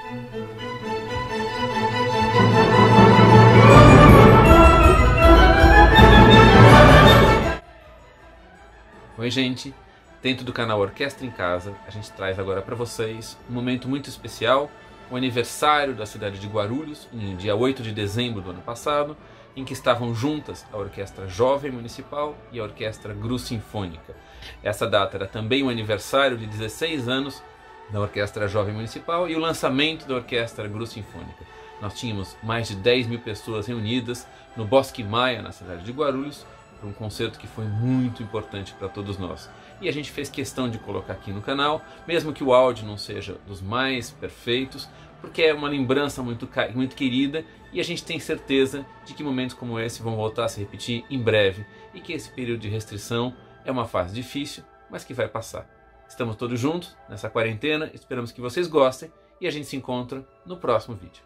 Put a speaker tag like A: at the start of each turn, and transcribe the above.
A: Oi gente, dentro do canal Orquestra em Casa, a gente traz agora para vocês um momento muito especial, o aniversário da cidade de Guarulhos, em dia 8 de dezembro do ano passado, em que estavam juntas a Orquestra Jovem Municipal e a Orquestra GRU Sinfônica. Essa data era também o aniversário de 16 anos da Orquestra Jovem Municipal e o lançamento da Orquestra GRU Sinfônica. Nós tínhamos mais de 10 mil pessoas reunidas no Bosque Maia, na cidade de Guarulhos, para um concerto que foi muito importante para todos nós. E a gente fez questão de colocar aqui no canal, mesmo que o áudio não seja dos mais perfeitos, porque é uma lembrança muito querida e a gente tem certeza de que momentos como esse vão voltar a se repetir em breve e que esse período de restrição é uma fase difícil, mas que vai passar. Estamos todos juntos nessa quarentena, esperamos que vocês gostem e a gente se encontra no próximo vídeo.